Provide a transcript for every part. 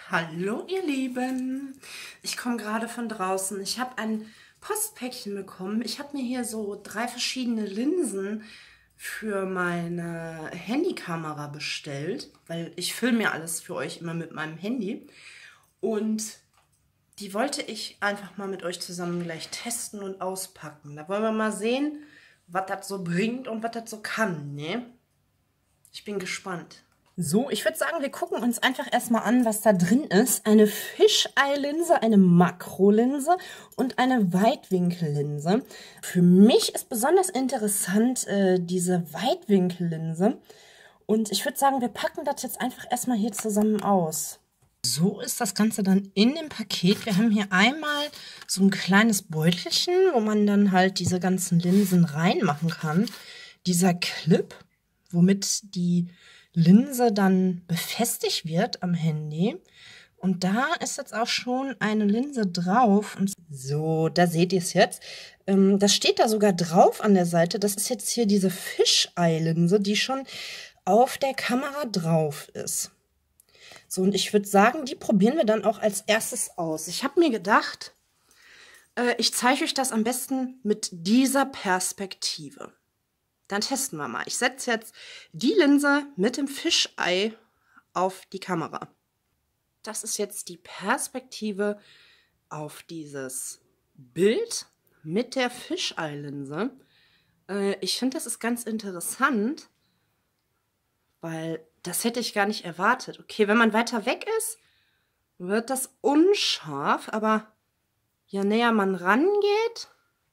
Hallo ihr Lieben, ich komme gerade von draußen. Ich habe ein Postpäckchen bekommen. Ich habe mir hier so 3 verschiedene Linsen für meine Handykamera bestellt, weil ich filme ja alles für euch immer mit meinem Handy. Und die wollte ich einfach mal mit euch zusammen gleich testen und auspacken. Da wollen wir mal sehen, was das so bringt und was das so kann, ne? Ich bin gespannt. So, ich würde sagen, wir gucken uns einfach erstmal an, was da drin ist. Eine Fisheye-Linse, eine Makrolinse und eine Weitwinkellinse. Für mich ist besonders interessant diese Weitwinkellinse. Und ich würde sagen, wir packen das jetzt einfach erstmal hier zusammen aus. So ist das Ganze dann in dem Paket. Wir haben hier einmal so ein kleines Beutelchen, wo man dann halt diese ganzen Linsen reinmachen kann. Dieser Clip, womit die Linse dann befestigt wird am Handy. Und da ist jetzt auch schon eine Linse drauf. Und so, da seht ihr es jetzt. Das steht da sogar drauf an der Seite. Das ist jetzt hier diese Fisheye-Linse, die schon auf der Kamera drauf ist. So, und ich würde sagen, die probieren wir dann auch als erstes aus. Ich habe mir gedacht, ich zeige euch das am besten mit dieser Perspektive. Dann testen wir mal. Ich setze jetzt die Linse mit dem Fisheye auf die Kamera. Das ist jetzt die Perspektive auf dieses Bild mit der Fisheye-Linse. Ich finde, das ist ganz interessant, weil das hätte ich gar nicht erwartet. Okay, wenn man weiter weg ist, wird das unscharf, aber je näher man rangeht,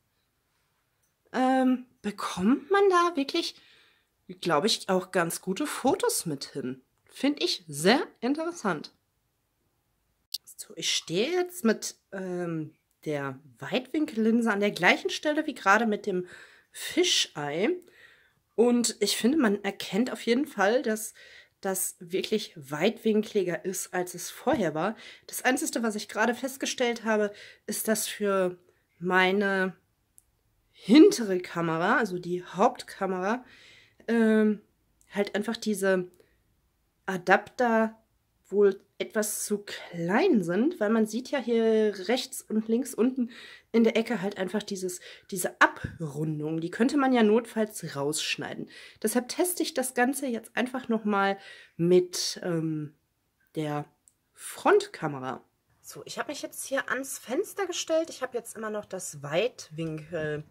bekommt man da wirklich, glaube ich, auch ganz gute Fotos mit hin. Finde ich sehr interessant. So, ich stehe jetzt mit der Weitwinkellinse an der gleichen Stelle wie gerade mit dem Fisheye. Und ich finde, man erkennt auf jeden Fall, dass das wirklich weitwinkliger ist, als es vorher war. Das Einzige, was ich gerade festgestellt habe, ist, dass für meine hintere Kamera, also die Hauptkamera, halt einfach diese Adapter wohl etwas zu klein sind, weil man sieht ja hier rechts und links unten in der Ecke halt einfach diese Abrundung. Die könnte man ja notfalls rausschneiden. Deshalb teste ich das Ganze jetzt einfach nochmal mit der Frontkamera. So, ich habe mich jetzt hier ans Fenster gestellt. Ich habe jetzt immer noch das Weitwinkel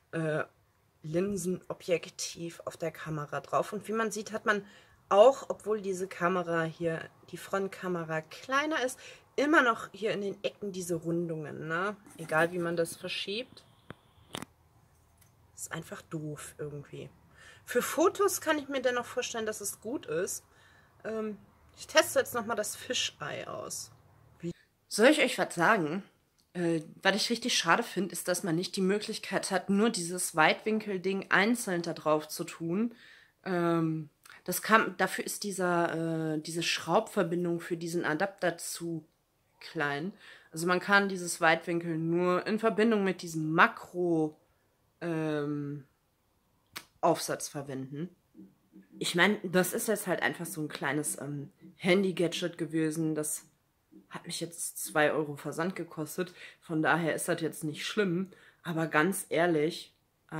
Linsenobjektiv auf der Kamera drauf. Und wie man sieht, hat man auch, obwohl diese Kamera hier, die Frontkamera kleiner ist, immer noch hier in den Ecken diese Rundungen, ne? Egal wie man das verschiebt. Ist einfach doof irgendwie. Für Fotos kann ich mir dennoch vorstellen, dass es gut ist. Ich teste jetzt nochmal das Fisheye aus. Soll ich euch was sagen? Was ich richtig schade finde, ist, dass man nicht die Möglichkeit hat, nur dieses Weitwinkel-Ding einzeln da drauf zu tun. Dafür ist diese Schraubverbindung für diesen Adapter zu klein. Also man kann dieses Weitwinkel nur in Verbindung mit diesem Makro-Aufsatz verwenden. Ich meine, das ist jetzt halt einfach so ein kleines Handy-Gadget gewesen, das hat mich jetzt 2 Euro Versand gekostet. Von daher ist das jetzt nicht schlimm. Aber ganz ehrlich,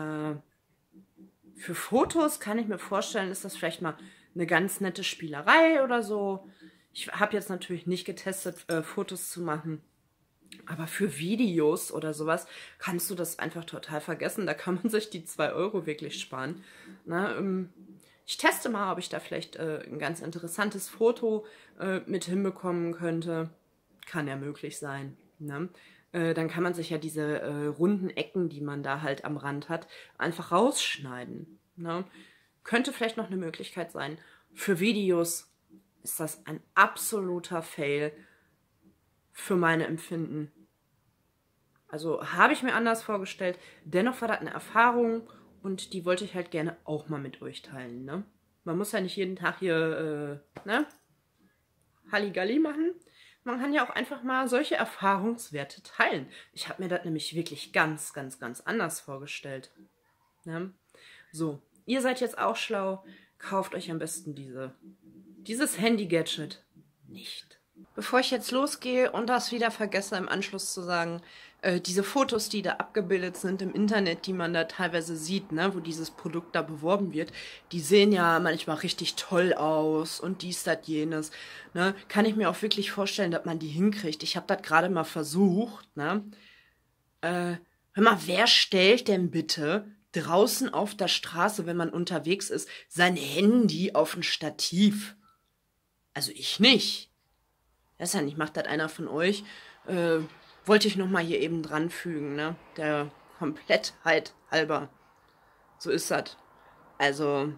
für Fotos kann ich mir vorstellen, ist das vielleicht mal eine ganz nette Spielerei oder so. Ich habe jetzt natürlich nicht getestet, Fotos zu machen. Aber für Videos oder sowas kannst du das einfach total vergessen. Da kann man sich die 2 Euro wirklich sparen. Na, ich teste mal, ob ich da vielleicht ein ganz interessantes Foto mit hinbekommen könnte. Kann ja möglich sein. Ne? Dann kann man sich ja diese runden Ecken, die man da halt am Rand hat, einfach rausschneiden. Ne? Könnte vielleicht noch eine Möglichkeit sein. Für Videos ist das ein absoluter Fail für meine Empfinden. Also habe ich mir anders vorgestellt. Dennoch war das eine Erfahrung und die wollte ich halt gerne auch mal mit euch teilen. Ne? Man muss ja nicht jeden Tag hier Halligalli machen. Man kann ja auch einfach mal solche Erfahrungswerte teilen. Ich habe mir das nämlich wirklich ganz, ganz, ganz anders vorgestellt. Ja? So, ihr seid jetzt auch schlau. Kauft euch am besten dieses Handy-Gadget nicht. Bevor ich jetzt losgehe und das wieder vergesse, im Anschluss zu sagen, diese Fotos, die da abgebildet sind im Internet, die man da teilweise sieht, ne, wo dieses Produkt da beworben wird, die sehen ja manchmal richtig toll aus und dies, das, jenes. Ne, kann ich mir auch wirklich vorstellen, dass man die hinkriegt. Ich habe das gerade mal versucht. Ne. Hör mal, wer stellt denn bitte draußen auf der Straße, wenn man unterwegs ist, sein Handy auf ein Stativ? Also ich nicht. Das ist ja nicht, macht das einer von euch? Wollte ich noch mal hier eben dranfügen, ne? Der Komplettheit halber. So ist das. Also,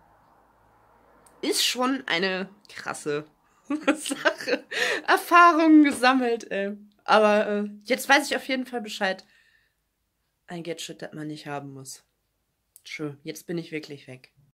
ist schon eine krasse Sache. Erfahrungen gesammelt, ey. Aber jetzt weiß ich auf jeden Fall Bescheid. Ein Gadget, das man nicht haben muss. Tschö, jetzt bin ich wirklich weg.